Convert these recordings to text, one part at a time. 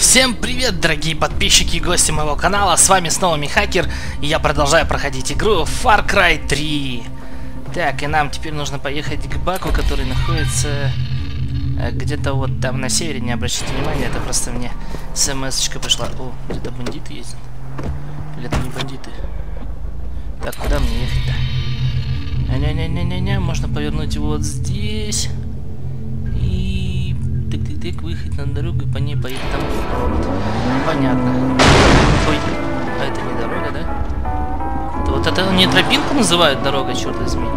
Всем привет, дорогие подписчики и гости моего канала, с вами снова Михакер, и я продолжаю проходить игру Far Cry 3. Так, и нам теперь нужно поехать к Баку, который находится где-то вот там на севере, не обращайте внимания, это просто мне смс-очка пришла. О, где-то бандиты ездят. Или это не бандиты? Так, куда мне ехать-то? Не-не-не-не-не, можно повернуть вот здесь. И... Тык-тык-тык, выехать на дорогу и по ней поехать там. Понятно. Ой, а это не дорога, да? Это вот это не тропинку называют дорога, черт возьми.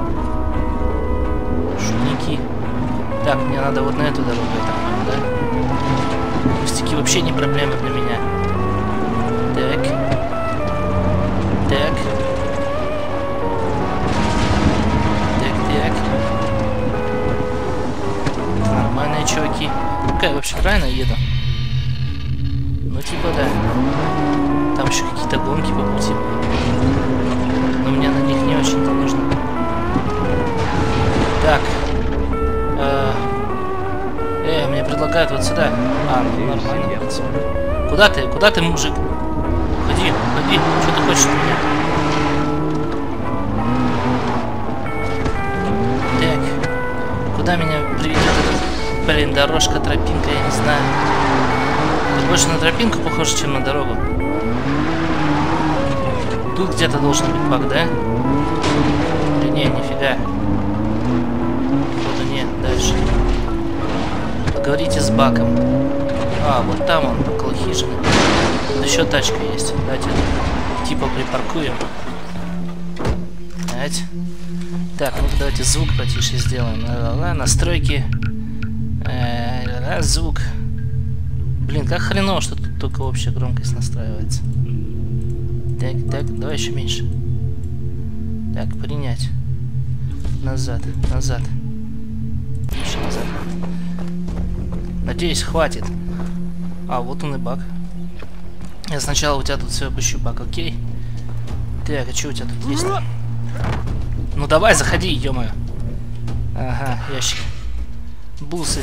Шутники. Так, мне надо вот на эту дорогу, я так понял, да? Пустяки вообще не проблема для меня. Так. Так. Так. Нормальные чуваки. Как я вообще правильно еду? Ну типа да. Там еще какие-то гонки по пути. Но мне на них не очень-то нужно. Так. Мне предлагают вот сюда. А, ну нормально. Куда ты? Куда ты, мужик? Ходи. Что ты хочешь от меня? Так. Куда меня приведет этот, блин, дорожка, тропинка, я не знаю. Это больше на тропинку похоже, чем на дорогу. Тут где-то должен быть баг, да? Или не, нифига. Походу нет, дальше. Поговорите с Баком. А, вот там он, около хижины. Тут еще тачка есть. Давайте типа припаркуем. Давайте. Так, ну давайте звук потише сделаем. Настройки. Звук. Блин, как хреново, что тут только общая громкость настраивается. Так, давай еще меньше. Так, принять. Назад. Еще назад. Надеюсь, хватит. А, вот он и баг. Я сначала у тебя тут все обыщу баг, окей? Так, а что у тебя тут есть? Ну давай, заходи, ё-моё. Ага, ящик. Бусы.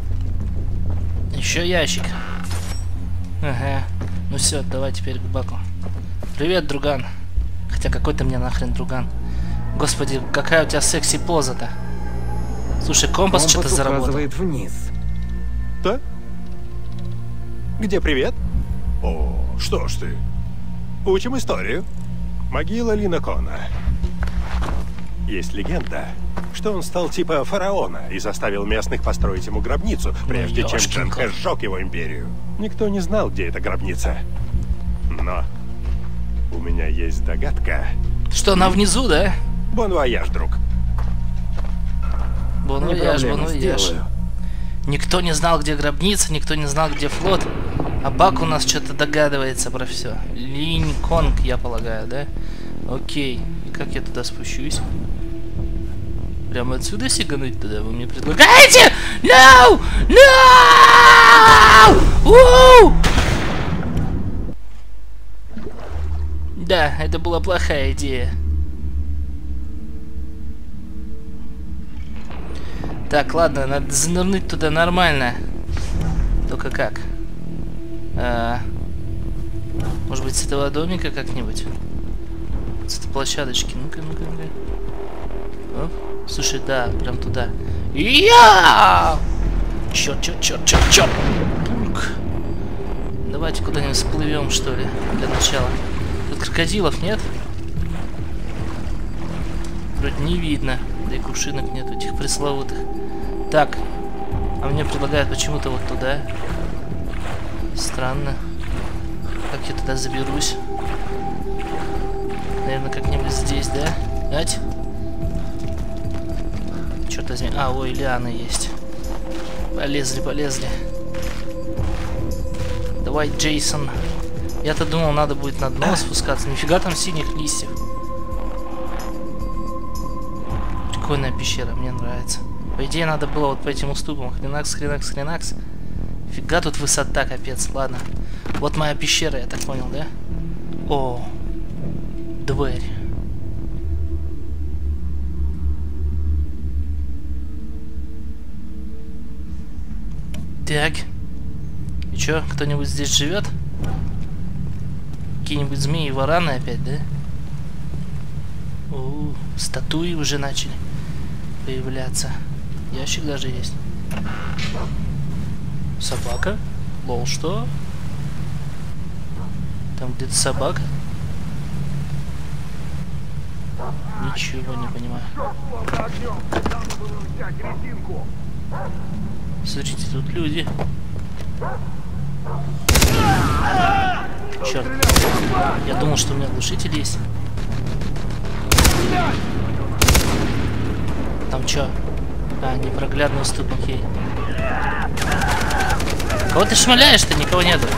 Еще ящик. Ага. Ну все, давай теперь к Баку. Привет, друган. Хотя какой ты мне нахрен друган? Господи, какая у тебя секси поза-то. Слушай, компас что-то заработал. Вниз. Да? Где привет? О, что ж ты. Учим историю. Могила Линокона. Есть легенда, что он стал типа фараона и заставил местных построить ему гробницу, прежде чем Джанхэ сжег его империю. Никто не знал, где эта гробница. Но у меня есть догадка. Что, она внизу, да? Бон вояж, друг. Бон вояж. Никто не знал, где гробница, никто не знал, где флот. А Бак у нас что-то догадывается про все. Линконг, я полагаю, да? Окей. И как я туда спущусь? Прямо отсюда сигануть туда вы мне предлагаете? No! No! Да, это была плохая идея. Так, ладно, надо занырнуть туда нормально. Только как? Может быть, с этого домика как-нибудь? С этой площадочки. Ну-ка. Оп. Слушай, да, прям туда. Я! Черт. Пульк. Давайте куда-нибудь всплывем, что ли, для начала. Тут крокодилов нет? Вроде не видно. Да и кувшинок нет, этих пресловутых. Так. А мне предлагают почему-то вот туда. Странно. Как я туда заберусь? Наверное, как-нибудь здесь, да? Ать? Черт возьми. А, ой, лианы есть. Полезли. Давай, Джейсон. Я-то думал, надо будет на дно спускаться. Нифига там синих листьев. Прикольная пещера, мне нравится. По идее, надо было вот по этим уступам. Хренакс. Фига тут высота, капец. Ладно. Вот моя пещера, я так понял, да? О, дверь. Так. И Чё, кто-нибудь здесь живет? Какие-нибудь змеи, вараны опять, да? О, статуи уже начали появляться. Ящик даже есть. Собака? Лол, что? Там где-то собака? Ничего не понимаю. Смотрите, тут люди. Черт. Я думал, что у меня глушитель есть. Там чё? А, непроглядный уступ, окей. Кого ты шмаляешь-то? Никого нету.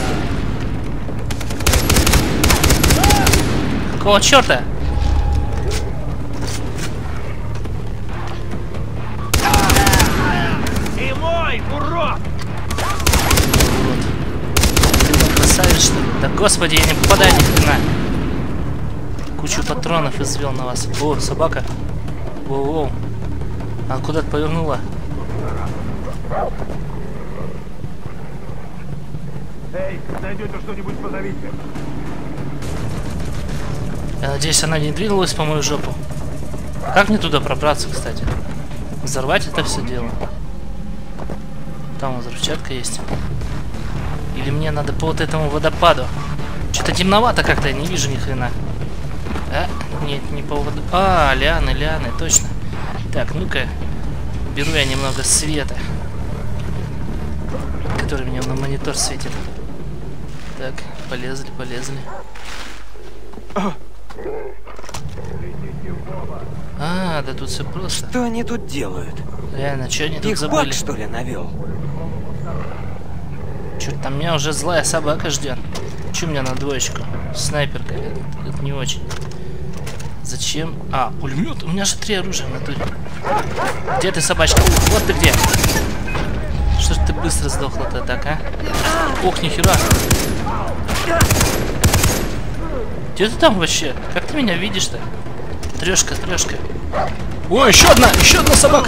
Какого черта? И мой, урод! Ты красавец, что ли? Да господи, я не попадаю ни хрена. Кучу патронов извел на вас. О, собака. Воу-воу. Она куда-то повернула. Эй, найдете что-нибудь, позовите. Я надеюсь, она не двинулась по мою жопу. Как мне туда пробраться, кстати? Взорвать это все дело. Там взрывчатка есть. Или мне надо по вот этому водопаду? Что-то темновато как-то, я не вижу ни хрена. А? Нет, не по воду. А, лианы, лианы, точно. Так, ну-ка. Беру я немного света, который мне на монитор светит. Так, полезли, полезли. А, да тут все просто. Что они тут делают? Реально, что они тут Их забыли? баг, что ли, навел? Чё-то там меня уже злая собака ждет. Чё у меня на двоечку? Снайперка. Это не очень. Зачем? А, пулемет. У меня же 3 оружия в натуре. Где ты, собачка? Вот ты где. Что ж ты быстро сдохла-то так, а? Ох, нихера. Где ты там вообще? Как ты меня видишь-то? Трешка, трешка. О, еще одна собака.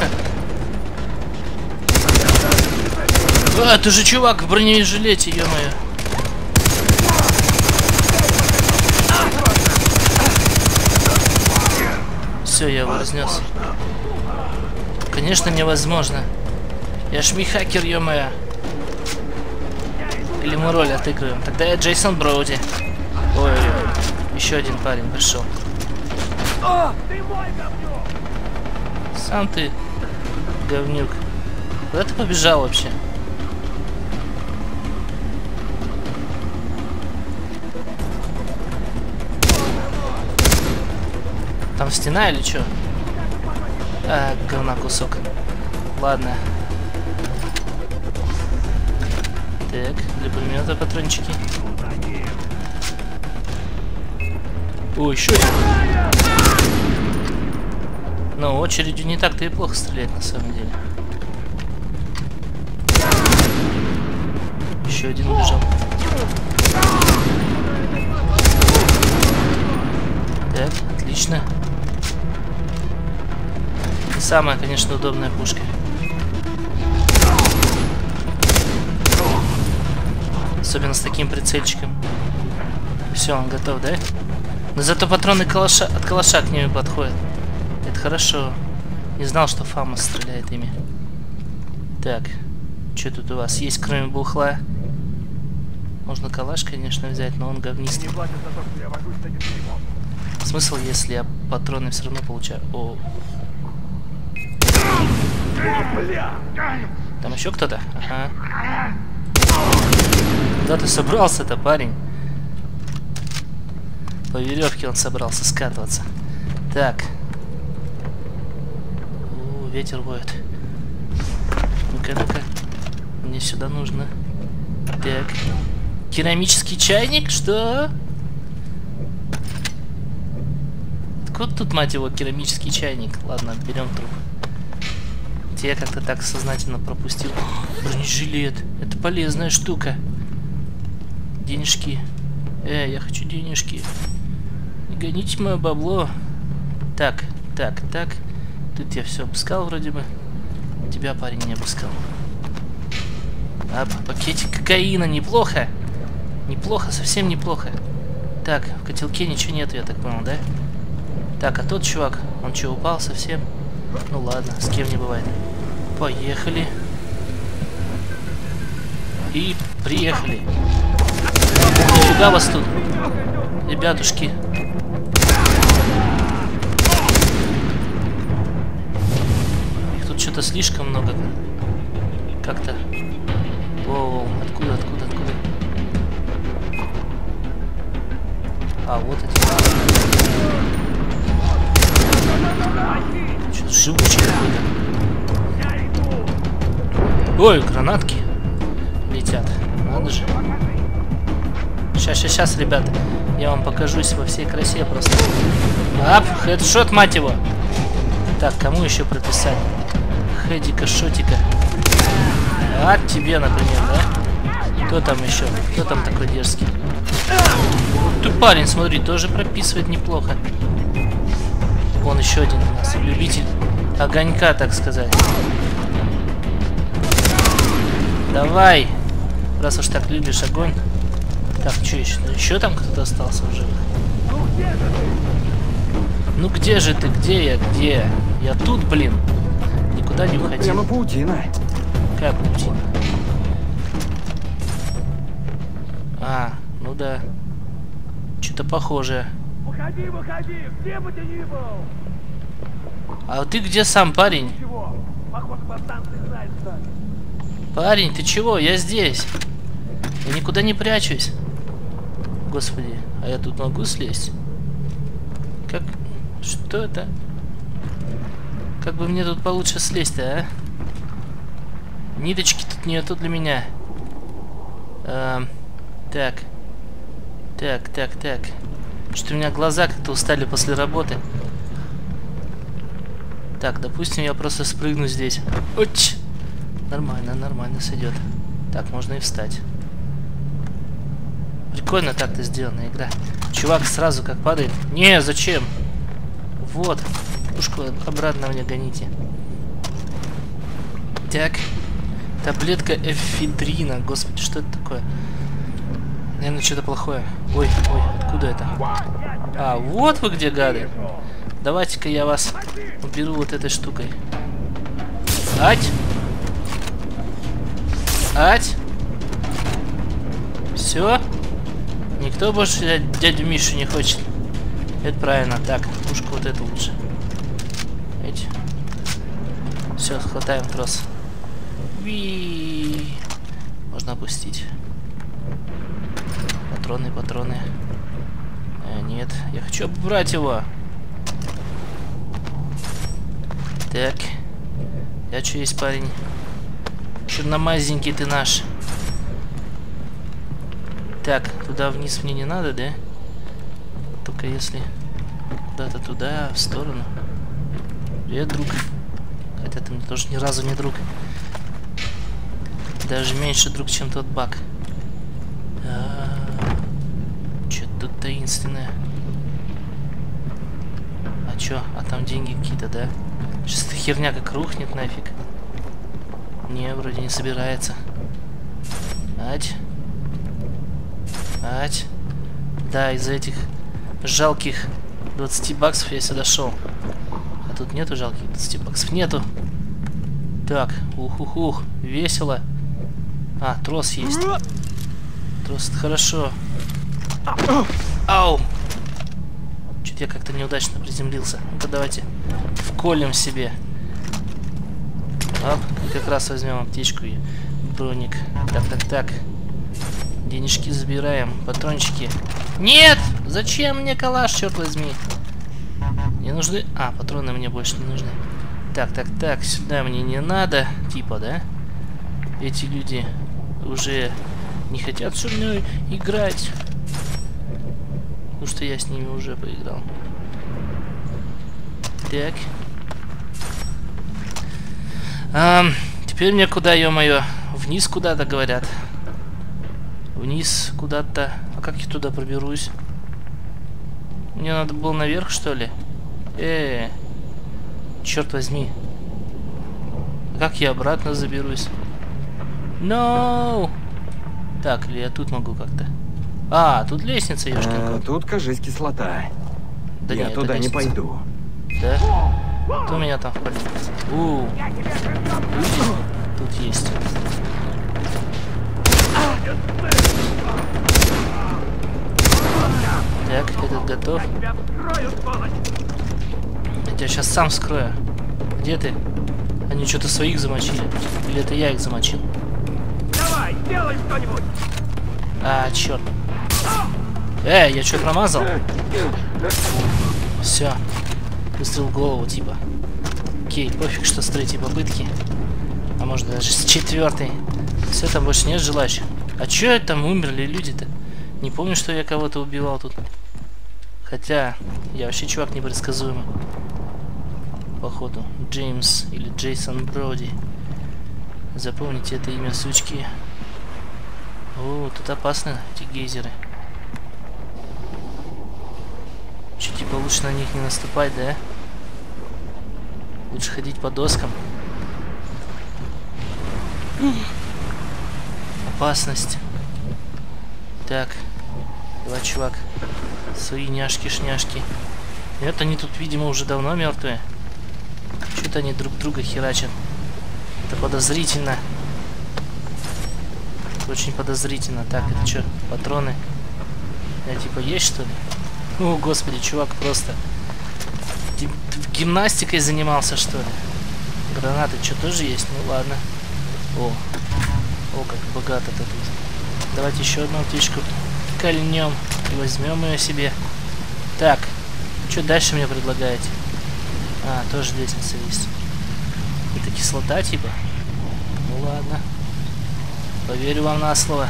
А, ты же чувак в бронежилете, ё-моё. Все, я его разнес. Конечно, невозможно. Я ж Михакер, ё-моё. Или мы роль отыгрываем. Тогда я Джейсон Броуди. Ой-ой-ой. Еще один парень пришел. Сам ты, говнюк. Куда ты побежал вообще? Там стена или что? А, говна кусок. Ладно. Так, для пулемета патрончики. О, еще один. Но очередью не так-то и плохо стрелять на самом деле. Еще один убежал. Так, отлично. Не самая, конечно, удобная пушка. Особенно с таким прицельчиком. Все, он готов, да? Но зато патроны от калаша к нему подходят. Это хорошо. Не знал, что Фамос стреляет ими. Так, что тут у вас есть, кроме бухла? Можно калаш, конечно, взять, но он говнистый. Смысл, если я патроны все равно получаю? О. Там еще кто-то? Ага. Куда ты собрался-то, парень? По веревке он собрался скатываться. Так. О, ветер воет. Ну-ка, ну-ка. Мне сюда нужно. Так. Керамический чайник? Что? Вот тут, мать его, керамический чайник. Ладно, берем труп. Я как-то так сознательно пропустил. Бронежилет. Это полезная штука. Денежки. Я хочу денежки. Не гоните мое бабло. Так, так, так. Тут я все обыскал вроде бы. Тебя, парень, не обыскал. А, пакетик кокаина, неплохо. Неплохо, совсем неплохо. Так, в котелке ничего нету, я так понял, да? Так, а тот чувак, он что, упал совсем? Ну ладно, с кем не бывает. Поехали. И приехали. Нифига вас тут, ребятушки. Их тут что-то слишком много. Как-то. Воу, откуда? А, вот эти. Что-то живучий какой-то. Ой, гранатки летят. Надо же. Сейчас, ребята. Я вам покажусь во всей красе просто. Ап, хедшот, мать его. Так, кому еще прописать? Хедика, шотика. А тебе, например, да? Кто там еще? Кто там такой дерзкий? Ты парень, смотри, тоже прописывает неплохо. Вон еще один у нас. Любитель огонька, так сказать. Давай. Раз уж так любишь огонь. Так, что еще? Еще там кто-то остался в живых? Ну где же ты? Где я? Где? Я тут, блин. Никуда не уходил. Прямо паутина. Какая паутина? А, ну да. Что-то похожее. Выходи, где бы ты ни был! А ты где сам, парень? Чего? Похоже, по станции знает, что. Парень, ты чего? Я здесь. Я никуда не прячусь. Господи, а я тут могу слезть? Как? Что это? Как бы мне тут получше слезть-то, а? Ниточки тут нету для меня. Так. Так. Что-то у меня глаза как-то устали после работы. Так, допустим, я просто спрыгну здесь. Оч! Нормально сойдет. Так, можно и встать. Прикольно так-то сделана игра. Чувак сразу как падает. Не, зачем? Вот. Пушку обратно мне гоните. Так. Таблетка эфедрина. Господи, что это такое? Наверное, что-то плохое. Ой, откуда это? А, вот вы где, гады. Давайте-ка я вас уберу вот этой штукой. Ать! Все? Никто больше дядю Мишу не хочет. Это правильно. Так, пушку вот эту лучше. Видите? Все, хватаем трос. Уи! Можно опустить. Патроны. Нет, я хочу убрать его. Так. Я что есть, парень? Черномазенький ты наш. Так, туда вниз мне не надо, да? Только если куда-то туда, в сторону. Привет, друг. Хотя ты мне тоже ни разу не друг. Даже меньше друг, чем тот баг. Что-то тут таинственное. А чё? А там деньги какие-то, да? Сейчас эта херня как рухнет нафиг. Не, вроде не собирается. Ать. Да, из-за этих жалких 20 баксов я сюда шел. А тут нету жалких 20 баксов? Нету. Так, ух, весело. А, трос есть. Трос, это хорошо. Ау! Чуть я как-то неудачно приземлился. Ну-ка давайте вколем себе. Оп, и как раз возьмем аптечку и броник. Так. Денежки забираем, патрончики. Нет! Зачем мне калаш, черт возьми? Мне нужны... А, патроны мне больше не нужны. Так, сюда мне не надо. Типа, да? Эти люди уже не хотят со мной играть. Потому что я с ними уже поиграл. Так. Теперь мне куда, ё-моё? Вниз куда-то, говорят. Вниз куда-то. А как я туда проберусь? Мне надо было наверх, что ли? Черт возьми. А как я обратно заберусь? No! Так, или я тут могу как-то? А, тут лестница, ёшкин. Тут, кажись, кислота. Да Я нет, туда это не лестница. пойду. Да? Кто у меня там в поле? Тут есть. Так, этот готов. Тебя вскрою, сволочь! Я тебя сейчас сам вскрою. Где ты? Они что-то своих замочили. Или это я их замочил? Давай, делай что-нибудь! А, черт. Я что, промазал? Все. Выстрел в голову, типа. Окей, пофиг, что с третьей попытки. А может даже с четвертой. Все, там больше нет желающих. А чё это там умерли люди-то? Не помню, что я кого-то убивал тут. Хотя, я вообще чувак непредсказуемый. Походу. Джеймс или Джейсон Броди. Запомните это имя, сучки. О, тут опасно, эти гейзеры. Че, типа лучше на них не наступать, да? Лучше ходить по доскам. Опасность. Так. Давай, чувак. Свои няшки-шняшки. Нет, они тут, видимо, уже давно мертвые. Что-то они друг друга херачат. Это подозрительно. Это очень подозрительно. Так, это что, патроны? Я типа есть, что ли? О, господи, чувак просто гимнастикой занимался, что ли? Гранаты что, тоже есть? Ну ладно. О, как богато-то тут. Давайте еще одну аптечку кольнем и возьмем ее себе. Так, что дальше мне предлагаете? А, тоже лестница есть. Это кислота типа? Ну ладно. Поверю вам на слово.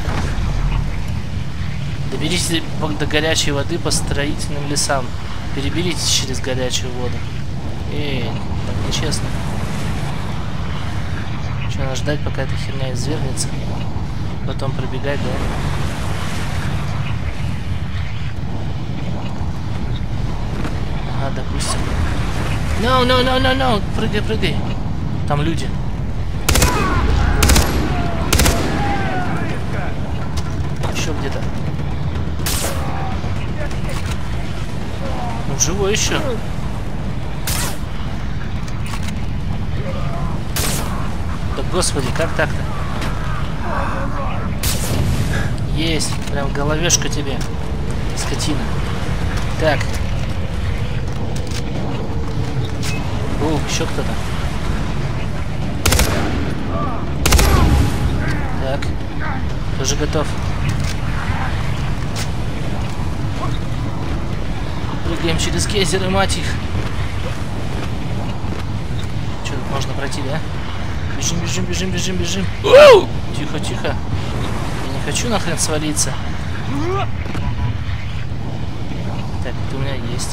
Доберитесь до горячей воды по строительным лесам. Переберитесь через горячую воду. Эй, так нечестно. Что, надо ждать, пока эта херня извергнется? Потом пробегать, да? Ага, допустим. No! Прыгай! Там люди. Еще где-то. Ну, живой еще. Да господи, как так-то? Есть, прям головешка тебе, скотина. Так. О, еще кто-то. Так. Тоже готов. Прыгаем через гейзеры, мать их. Что, тут можно пройти, да? Бежим. Оу! Тихо. Я не хочу нахрен свалиться. Так, это у меня есть.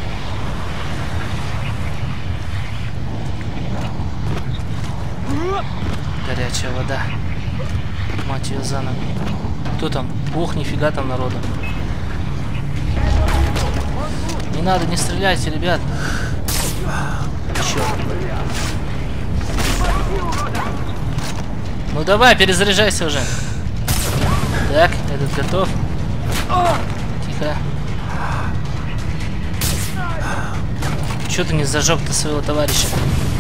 Горячая вода. Мать ее за ногу. Кто там? Ох, нифига там народу. Не надо, не стреляйте, ребят. Черт. Ну давай, перезаряжайся уже. Так, этот готов. Тихо. Чё ты не зажег-то своего товарища?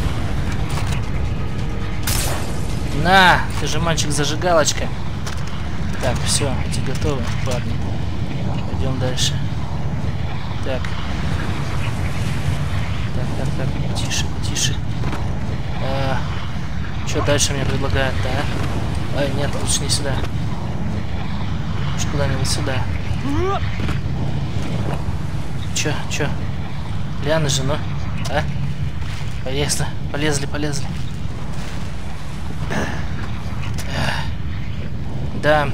На, ты же мальчик-зажигалочка. Так, все, эти готовы, парни. Пойдем дальше. Так. Так, тише. Что дальше мне предлагают, да? Ой, нет, лучше не сюда. Лучше куда-нибудь сюда. Чё? Лианы же, ну? А? Полезли. Да.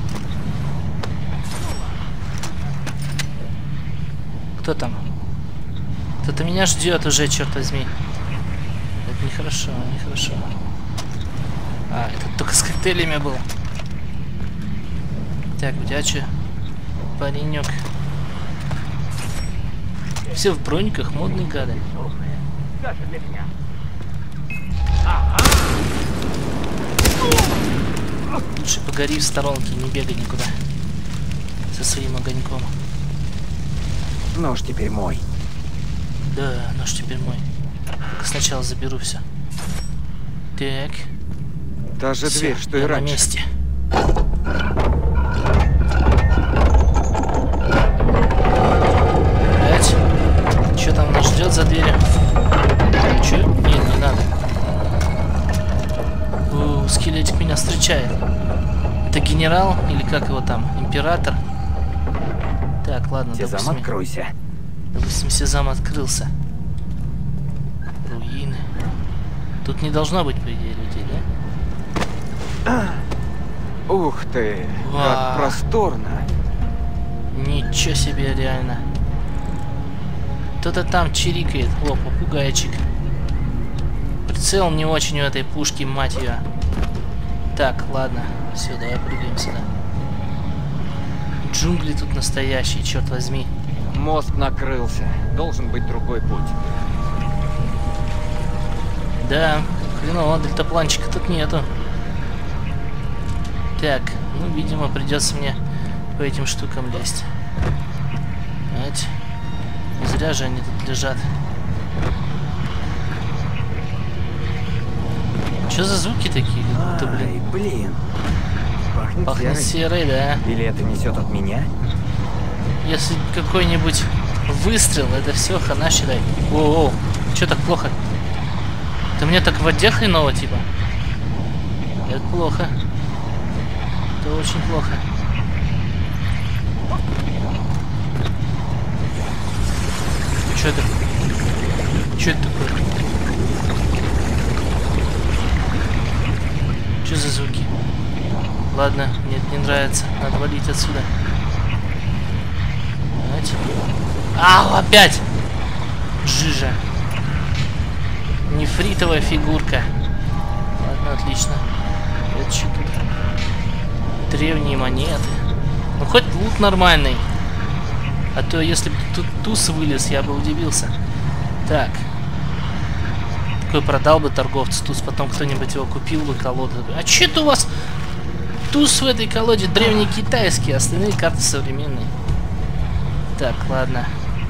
Кто там? Кто-то меня ждет уже, черт возьми. Это нехорошо. А, это только с коктейлями был. Так, у тебя что? Паренек. Все в брониках, модные гады. Даже для меня. Лучше погори в сторонке, не бегай никуда. Со своим огоньком. Нож теперь мой. Да, нож теперь мой. Только сначала заберу все. Так. Та же Всё, дверь, что и я на раньше. месте. Опять? Что там нас ждет за дверью? Че? Нет, не надо. Скелетик меня встречает. Это генерал? Или как его там? Император? Так, ладно, Сезам, допустим, откройся. допустим, сезам открылся. Руины. Тут не должно быть, по идее, людей, да? Ух ты, Вау. как просторно. Ничего себе, реально. Кто-то там чирикает. О, попугайчик. Прицел не очень у этой пушки, мать ее. Так, ладно. Все, давай прыгаем сюда. Джунгли тут настоящие, черт возьми. Мост накрылся. Должен быть другой путь. Да, хреново, дельтапланчика тут нету. Так, ну, видимо, придется мне по этим штукам лезть. Знаете, не зря же они тут лежат. Что за звуки такие? Как будто, Ай, блин. Пахнет, пахнет серой. серой, да. Или это несет от меня? Если какой-нибудь выстрел, это все хана считай. О, что так плохо? Это мне так в воде хреново, типа. Это плохо. Это очень плохо. Что это? Что это такое? Что за звуки? Ладно, мне это не нравится. Надо валить отсюда. Давайте. Ау, опять! Жижа. Нефритовая фигурка. Ладно, отлично. Это что тут? Древние монеты. Ну, хоть лут нормальный. А то, если бы тут туз вылез, я бы удивился. Так. Такой продал бы торговцу туз, потом кто-нибудь его купил бы, колоду. А че это у вас туз в этой колоде? Древние китайские, остальные карты современные. Так, ладно.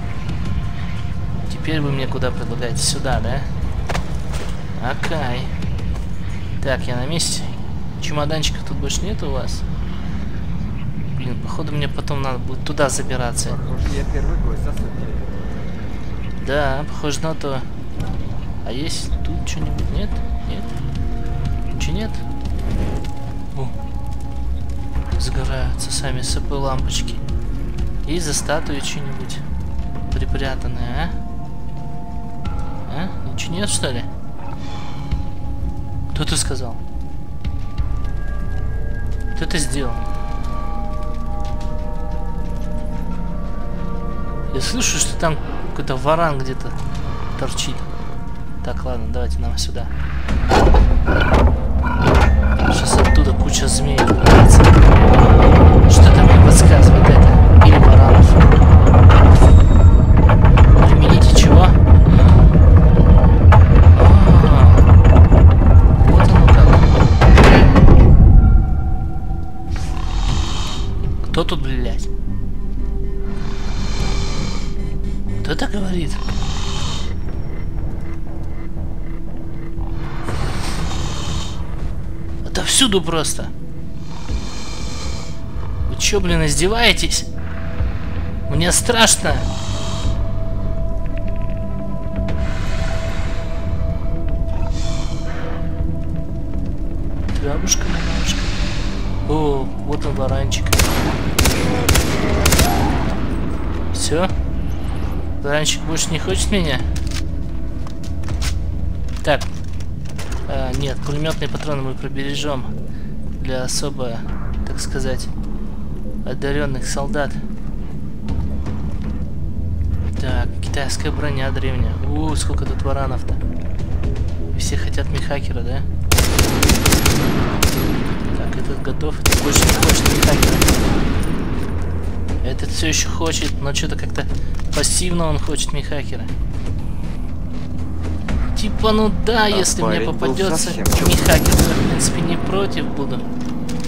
Теперь вы мне куда предлагаете? Сюда, да? Окей. Так, я на месте. Чемоданчиков тут больше нет у вас? Блин, походу мне потом надо будет туда забираться. Похоже, я первый гость за сутки. Да, похоже на то. А есть тут что-нибудь? Нет? Нет? Ничего нет? О. Загораются сами собой лампочки. Есть за статуей что-нибудь припрятанное, а? А? Ничего нет, что ли? Кто ты сказал? Кто это сделал? Я слышу, что там какой-то варан где-то торчит. Так, ладно, давайте нам сюда. Сейчас оттуда куча змей появится. Что-то мне подсказывает это. Или варанов. Примените чего? Вот оно как. Кто тут, блядь? Кто это говорит? Отовсюду просто. Вы чё, блин, издеваетесь? Мне страшно. Бабушка, бабушка. О, вот он, варанчик. Все? Варанчик больше не хочет меня? Так. Нет, пулеметные патроны мы пробережем для особо, так сказать, одаренных солдат. Так, китайская броня древняя. Сколько тут варанов-то. Все хотят мехакера, да? Так, этот готов. Этот больше не хочет мехакера. Этот все еще хочет, но что-то как-то пассивно он хочет мехакера. Типа, ну да, если мне попадется мехакер, то я, в принципе, не против буду.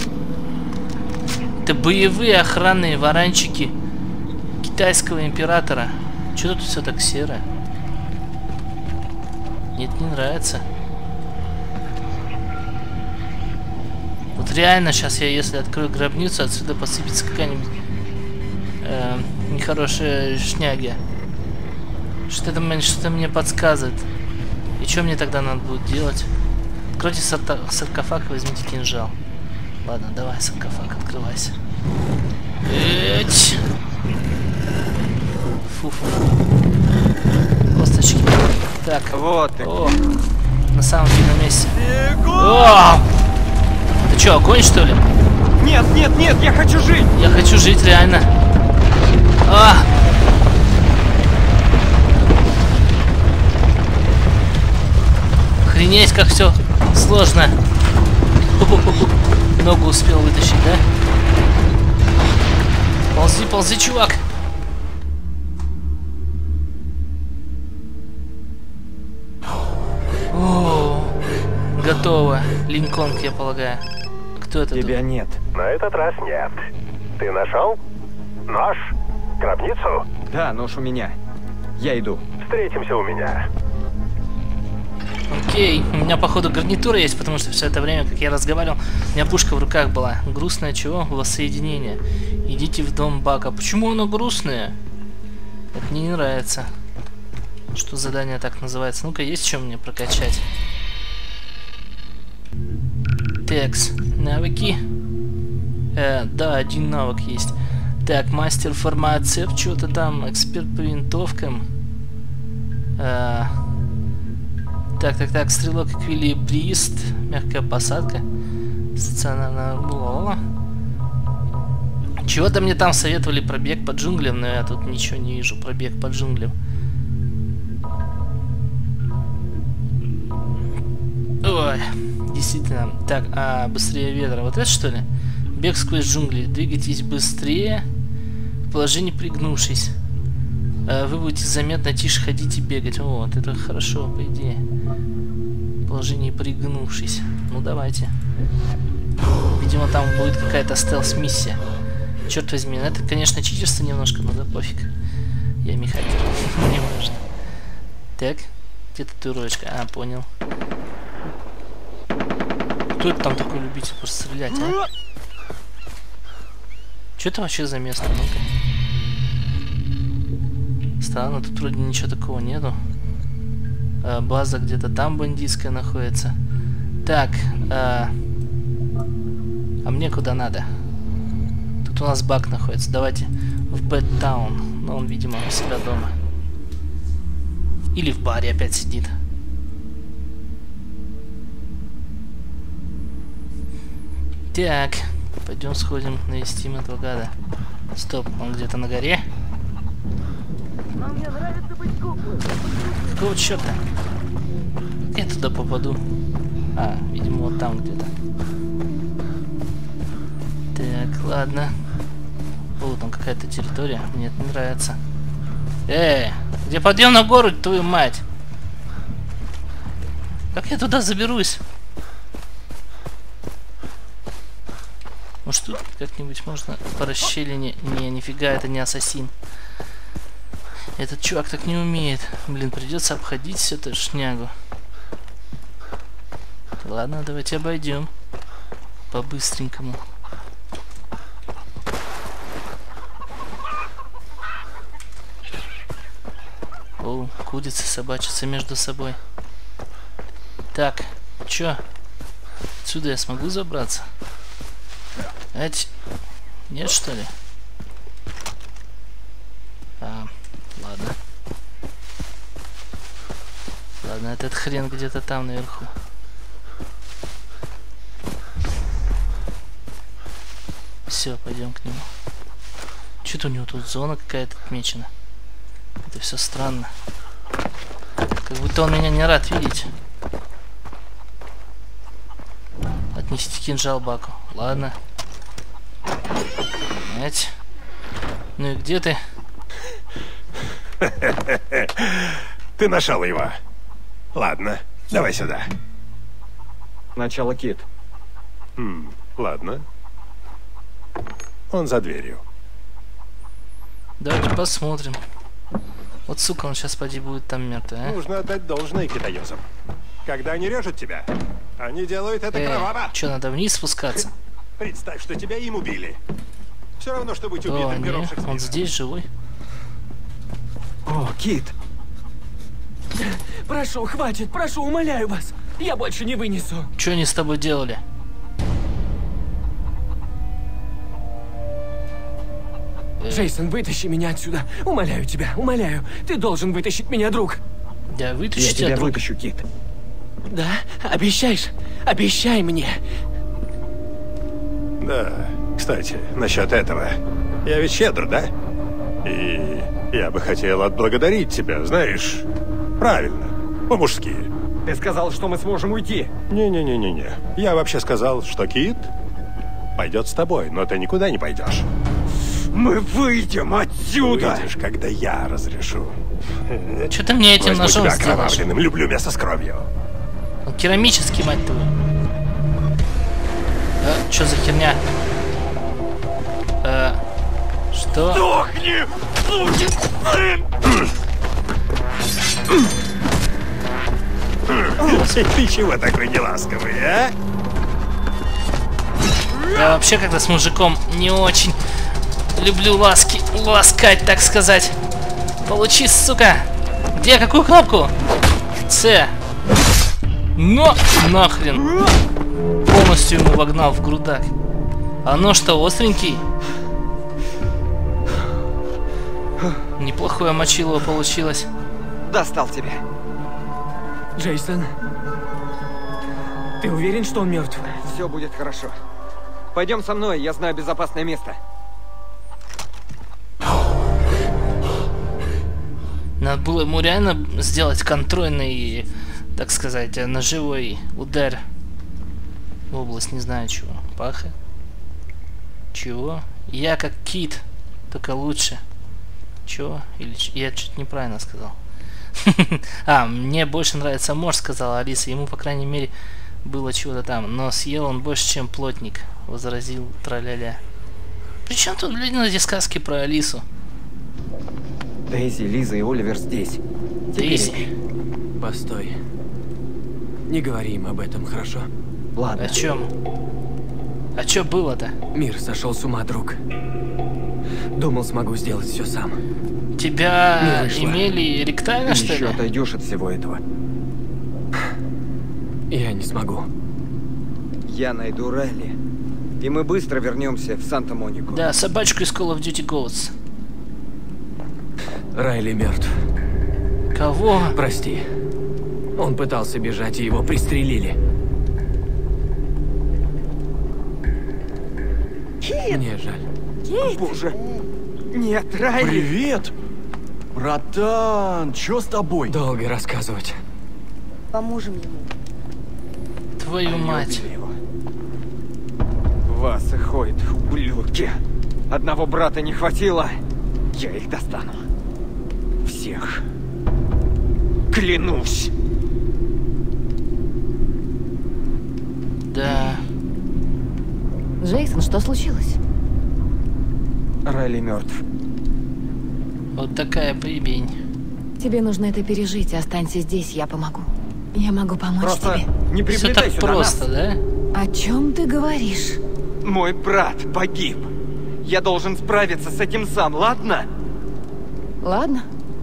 Это боевые охранные варанчики китайского императора. Чё тут все так серое? Нет, не нравится. Вот реально сейчас я, если открою гробницу, отсюда посыпется какая-нибудь нехорошая шняги. Что-то мне подсказывает. И что мне тогда надо будет делать? Откройте саркофаг и возьмите кинжал. Ладно, давай, саркофаг, открывайся. Фу-фу. Косточки. Так. Вот ты. О, на самом видном месте. О! Ты что, огонь, что ли? Нет, нет, нет, я хочу жить! Я хочу жить, реально. А! Охренеть, как все сложно. Ногу успел вытащить, да? Ползи, ползи, чувак. О, готово. Линкольн, я полагаю. Кто это? Тебя нет. На этот раз нет. Ты нашел? Нож? Гробницу? Да, нож у меня. Я иду. Встретимся у меня. Окей, у меня походу гарнитура есть, потому что все это время, как я разговаривал, у меня пушка в руках была. Грустное чего? Воссоединение. Идите в дом Бака. Почему оно грустное? Это мне не нравится. Что задание так называется? Ну-ка, есть что мне прокачать? Текс. Навыки. Да, один навык есть. Так, мастер фармацевт, что-то там, эксперт по винтовкам. Так, стрелок эквилибрист, мягкая посадка, стационарная голова. Чего-то мне там советовали пробег по джунглям, но я тут ничего не вижу, пробег по джунглям. Ой, действительно. Так, быстрее ветра, вот это что ли? Бег сквозь джунгли, двигайтесь быстрее, в положении пригнувшись. Вы будете заметно тише ходить и бегать. О, вот это хорошо, по идее. В положении пригнувшись. Ну, давайте. Видимо, там будет какая-то стелс-миссия. Черт возьми, это, конечно, читерство немножко, но да пофиг. Я Михакер. Не важно. Так, где татуировочка? А, понял. Кто это там такой любитель просто стрелять, а? Что это вообще за место? Ну-ка. Странно, тут вроде ничего такого нету. База где-то там бандитская находится. Так, а мне куда надо? Тут у нас Бак находится. Давайте в Бэдтаун. Но он, видимо, у себя дома. Или в баре опять сидит. Так, пойдем сходим, навестим этого гада. Стоп, он где-то на горе? Мне нравится быть куклой. Какого черта? Как я туда попаду? А, видимо, вот там где-то. Так, ладно. О, там какая-то территория. Мне это не нравится. Где подъем на гору, твою мать? Как я туда заберусь? Может, тут как-нибудь можно по расщелине? Не, нифига, это не ассасин. Этот чувак так не умеет. Блин, придется обходить всю эту шнягу. Ладно, давайте обойдем. По-быстренькому. О, курицы собачатся между собой. Так, чё? Отсюда я смогу забраться? Нет, что ли? Ладно. Ладно, этот хрен где-то там наверху. Все, пойдем к нему. Что-то у него тут зона какая-то отмечена. Это все странно. Как будто он меня не рад видеть. Отнести кинжал Баку. Ладно. Знаете. Ну и где ты? Ты нашел его. Ладно, давай сюда. Начало, Кит. Ладно. Он за дверью. Давайте посмотрим. Вот сука, он сейчас поди будет там мертвый, а? Нужно отдать должное китаёзам. Когда они режут тебя, они делают это кроваво. Что, надо вниз спускаться? Представь, что тебя им убили. Все равно, что быть О, убитым пером не, Шекспира. он здесь живой. О, Кит! Прошу, хватит, прошу, умоляю вас. Я больше не вынесу. Что они с тобой делали? Джейсон, вытащи меня отсюда. Умоляю тебя, умоляю. Ты должен вытащить меня, друг. Да, Я вытащи тебя друг. вытащу, Кит. Да? Обещаешь? Обещай мне. Да, кстати, насчет этого. Я ведь щедр, да? И я бы хотел отблагодарить тебя, знаешь, правильно, по-мужски. Ты сказал, что мы сможем уйти. Не-не-не-не-не. Я вообще сказал, что Кит пойдет с тобой, но ты никуда не пойдешь. Мы выйдем отсюда! Увидишь, когда я разрешу. Что ты мне этим Возьму ножом тебя сделаешь? окровавленным. Люблю мясо с кровью. Он керамический, мать твою. Что за херня? Что? Сдохни, сукин сын! Ты чего такой неласковый, а? Я вообще когда с мужиком не очень люблю ласкать, так сказать. Получи, сука. Где, какую кнопку? С. Но, нахрен. Полностью ему вогнал в грудак. А ну что, остренький? Неплохое мочилово получилось. Достал тебя. Джейсон, ты уверен, что он мертв? Все будет хорошо. Пойдем со мной, я знаю безопасное место. Надо было ему реально сделать контрольный, так сказать, ножевой удар в область, не знаю чего, паха. Чего? Я как Кит, только лучше. Чего? Или я что-то неправильно сказал. А, мне больше нравится морж, сказала Алиса. Ему, по крайней мере, было чего-то там. Но съел он больше, чем плотник, возразил Траля-ля. Причем тут, блин, эти сказки про Алису? Дейзи, Лиза и Оливер здесь. Дейзи. Постой. Не говори им об этом, хорошо? Ладно. О чем? А что было-то? Мир сошел с ума, друг. Думал, смогу сделать все сам. Тебя Не вышло. имели ректально, Ты что еще ли? отойдешь от всего этого. Я не смогу. Я найду Райли. И мы быстро вернемся в Санта-Монику. Да, собачку из Call of Duty Ghosts. Райли мертв. Кого? Прости. Он пытался бежать, и его пристрелили. Мне жаль. Боже. Нет, Райли. Привет! Братан, чё с тобой? Долго рассказывать. Поможем ему. Твою мать. Убили его. Вас и ходят, ублюдки. Одного брата не хватило. Я их достану. Всех. Клянусь. Да. Джейсон, что случилось? Райли мертв. Вот такая поебень. Тебе нужно это пережить. Останься здесь, я помогу. Я могу помочь Просто тебе. не Все так приближайся на просто, нас. да? О чем ты говоришь? Мой брат погиб. Я должен справиться с этим сам, ладно? Ладно.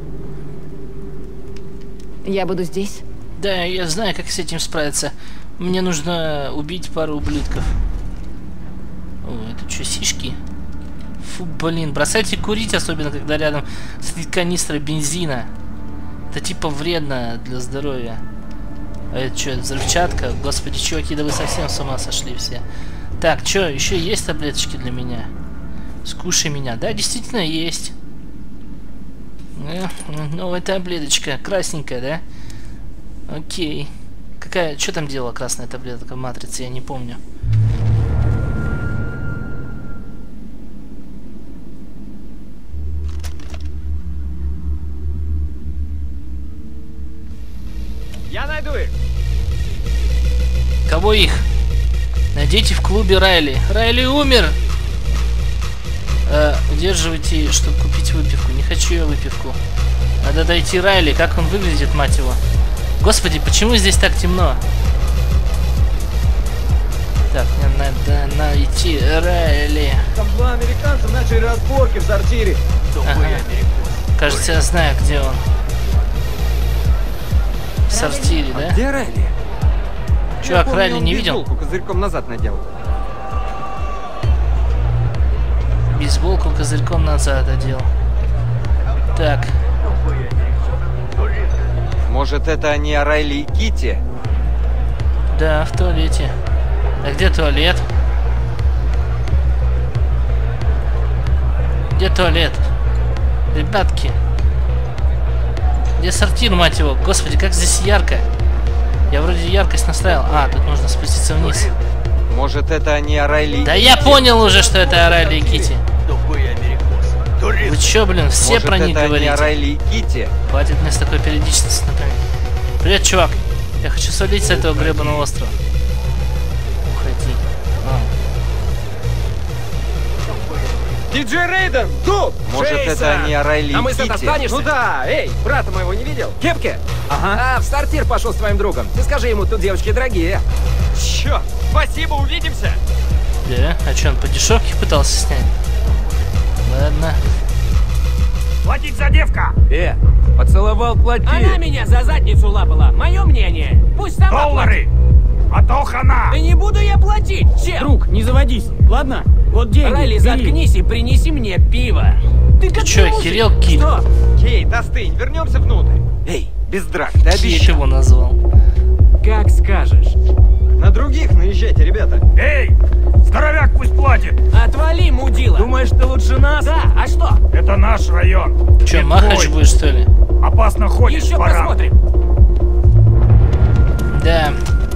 Я буду здесь. Да, я знаю, как с этим справиться. Мне нужно убить пару ублюдков. О, это что, сишки? Фу, блин, бросайте курить, особенно когда рядом стоит канистра бензина. Это типа вредно для здоровья. А это что, взрывчатка? Господи, чуваки, да вы совсем с ума сошли все. Так, что, еще есть таблеточки для меня? Скушай меня. Да, действительно есть. Новая таблеточка, красненькая, да? Окей. Какая, что там делала красная таблетка в матрице, я не помню. Я найду их. Кого их? Найдите в клубе Райли. Райли умер! Удерживайте, чтобы купить выпивку. Не хочу я выпивку. Надо дойти Райли. Как он выглядит, мать его? Господи, почему здесь так темно? Так, мне надо найти Райли. Там два американца начали разборки в сортире. Ага. Кажется, я знаю, где он. В сортире, да? Где Райли? Чувак, Райли не видел? Бейсболку козырьком назад надел. Бейсболку козырьком назад одел. Так. Может, это не о Райли и Китти? Да, в туалете. А где туалет? Где туалет? Ребятки. Где сортир, мать его? Господи, как здесь ярко. Я вроде яркость настраивал. А, тут нужно спуститься вниз. Может, это не о Райли и Да Китти? я понял уже, что это о Райли и Китти. Вы чё, блин, все Может, про них это говорите? не о Райли и Китти? Хватит мне с такой периодичностью напоминать. Привет, чувак. Я хочу свалить с этого гребаного острова. Уходи. Диджей Рейден, тут! Может, это не о Райли А и мысль Китти? останешься? Ну да, эй, брата моего не видел? Кепки! Ага. А, в сортир пошел с твоим другом. Ты скажи ему, тут девочки дорогие. Чё? Спасибо, увидимся! Да? А чё, он по дешевке пытался снять? Ладно. Платить за девка! Поцеловал, плати. Она меня за задницу лапала. Мое мнение. Пусть сама Доллары! А то хана! Да не буду я платить, чем? Друг, не заводись, ладно? Вот деньги. Райли, бери. заткнись и принеси мне пиво. Ты как чё, мужик. охерел, Киль? Что? Кейт, остынь, вернемся внутрь. Эй, без драк, ты обидел. Чего назвал? Как скажешь. На других наезжайте, ребята. Эй! Здоровяк пусть платит! Отвали, мудила. Думаешь, ты лучше нас? Да, а что? Это наш район. Чё, Не махач твой. будешь, что ли? Опасно ходишь, Еще баран. посмотрим. Да.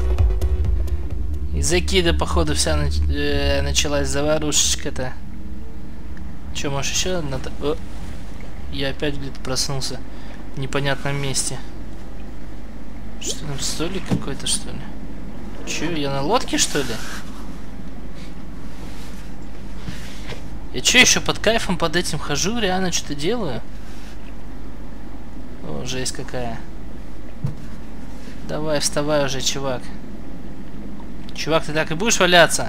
Из-за Кида, походу, вся началась заварушечка-то. Чё, может, еще одна? О, я опять где-то проснулся в непонятном месте. Что там, столик какой-то, что ли? Чё, я на лодке, что ли? Я чё, еще под кайфом под этим хожу, реально что-то делаю? О, жесть какая. Давай, вставай уже, чувак. Чувак, ты так и будешь валяться?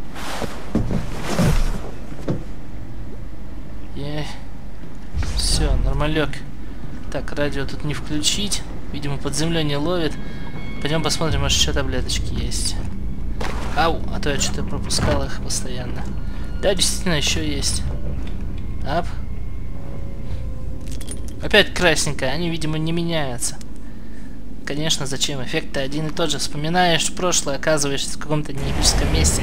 Все, нормалек. Так, радио тут не включить. Видимо, под землей не ловит. Пойдем посмотрим, может, еще таблеточки есть. Ау, а то я что-то пропускал их постоянно. Да, действительно, еще есть. Ап. Опять красненькая, они, видимо, не меняются. Конечно, зачем? Эффект-то один и тот же. Вспоминаешь прошлое, оказываешься в каком-то неэпическом месте.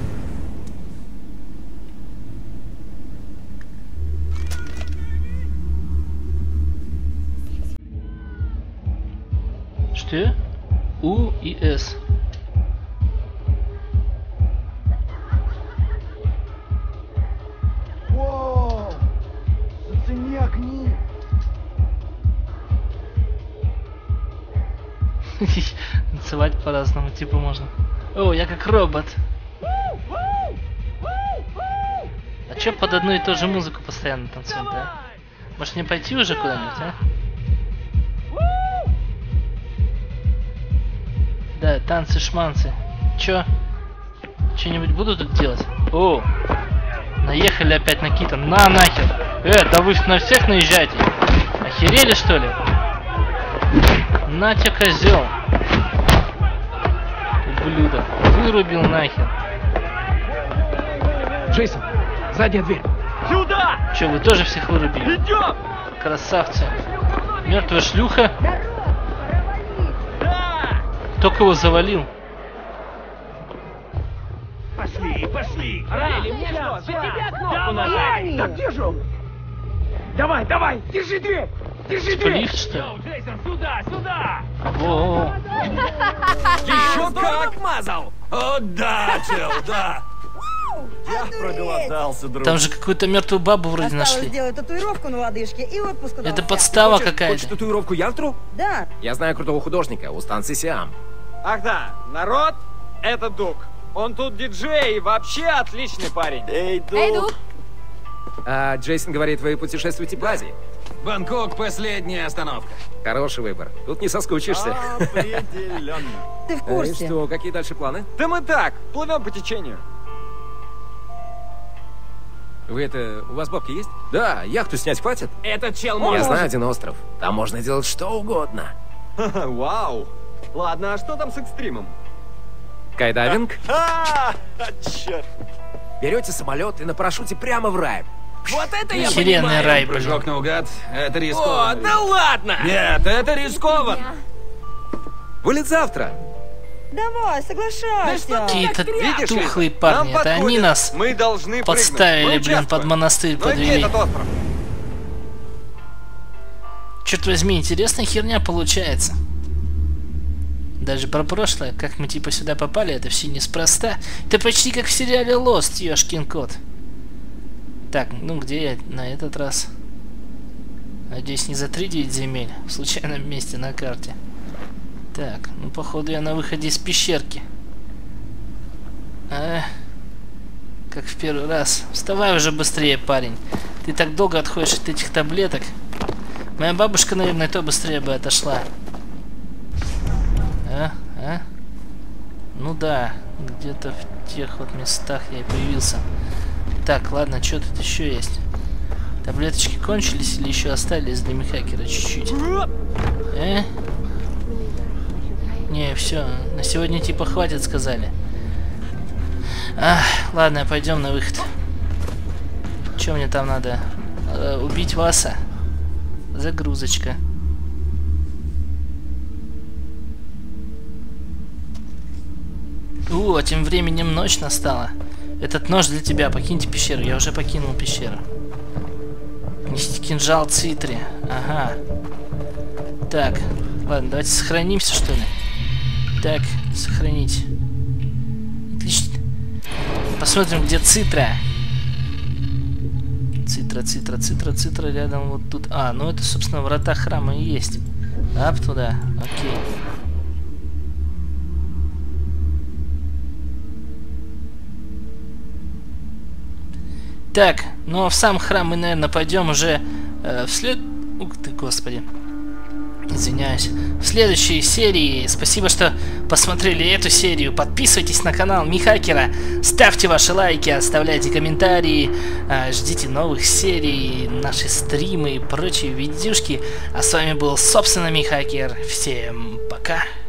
Что? У и С. Вау! Зацени огни! Танцевать по-разному, типа можно. О, я как робот. А чё под одну и ту же музыку постоянно танцуют, да? Может, мне пойти уже куда-нибудь, а? Да, танцы-шманцы. Чё? Что-нибудь буду тут делать? О! Наехали опять на Кита. На нахер! Да вы на всех наезжаете! Охерели, что ли? На тебе, козел! Ублюдок. Вырубил нахер. Джейсон, задняя дверь. Сюда! Че, вы тоже всех вырубили? Идем! Красавцы. Мертвая шлюха. Да! Кто кого завалил? Пошли, пошли! Райли, мне что, за тебя кнопку Давай! нажать? Да где же он? Давай, давай! Держи дверь! Держи дверь! Лифт, что ли? Йоу, Джейсон, сюда, сюда! Во-во-во. Еще как мазал. О, да, чел, да! Я проголодался, друг. Там же какую-то мертвую бабу вроде Осталось нашли. сделать татуировку на лодыжке и отпуск Это удался. подстава Хочешь какая-то. татуировку Ялтру? Да. Я знаю крутого художника у станции Сиам. Ах да, народ, это Дуг. Он тут диджей и вообще отличный парень. Эй, Дуг! Эй, Дуг! А Джейсон говорит, вы путешествуете по Азии? Бангкок — последняя остановка. Хороший выбор. Тут не соскучишься. Определенно. Ты в И курсе? что, какие дальше планы? Да мы так, плывем по течению. У вас бабки есть? Да, яхту снять хватит? Этот чел Я может. знаю один остров. Там можно делать что угодно. Ха-ха, вау. Ладно, а что там с экстримом? Скайдайвинг? Черт. Берете самолет и на парашюте прямо в рай. Вот это я Охеренный понимаю. рай, блин. Прыжок наугад — это О, рискованно. да ладно! Нет, это рискованно. Вылет завтра. Давай, соглашайся. Какие-то Видишь ли, тухлые нам парни. Это они подходит. нас Мы должны подставили, прыгнуть. Мы блин, под участвуем. монастырь Ну и где подвели. этот остров? Черт возьми, интересная херня получается. Даже про прошлое, как мы типа сюда попали, это все неспроста. Это почти как в сериале Lost, ёшкин кот. Так, ну где я на этот раз? Надеюсь, не за 3-9 земель, в случайном месте на карте. Так, ну походу я на выходе из пещерки. Как в первый раз. Вставай уже быстрее, парень. Ты так долго отходишь от этих таблеток. Моя бабушка, наверное, то быстрее бы отошла. Ну да, где-то в тех вот местах я и появился. Так, ладно, что тут еще есть? Таблеточки кончились или еще остались для Михакера чуть-чуть? Не, все, на сегодня типа хватит, сказали. Ладно, пойдем на выход. Че мне там надо? Убить Васа? Загрузочка. Тем временем ночь настала. Этот нож для тебя. Покиньте пещеру. Я уже покинул пещеру. Несите кинжал Цитри. Ага. Так. Ладно, давайте сохранимся, что ли. Так, сохранить. Отлично. Посмотрим, где Цитра. Цитра рядом вот тут. Ну это, собственно, врата храма и есть. Ап туда. Окей. Так, ну а в сам храм мы, наверное, пойдем уже вслед... Ух ты, господи. Извиняюсь. В следующей серии. Спасибо, что посмотрели эту серию. Подписывайтесь на канал Михакера. Ставьте ваши лайки, оставляйте комментарии. Ждите новых серий, наши стримы и прочие видюшки. А с вами был, собственно, Михакер. Всем пока.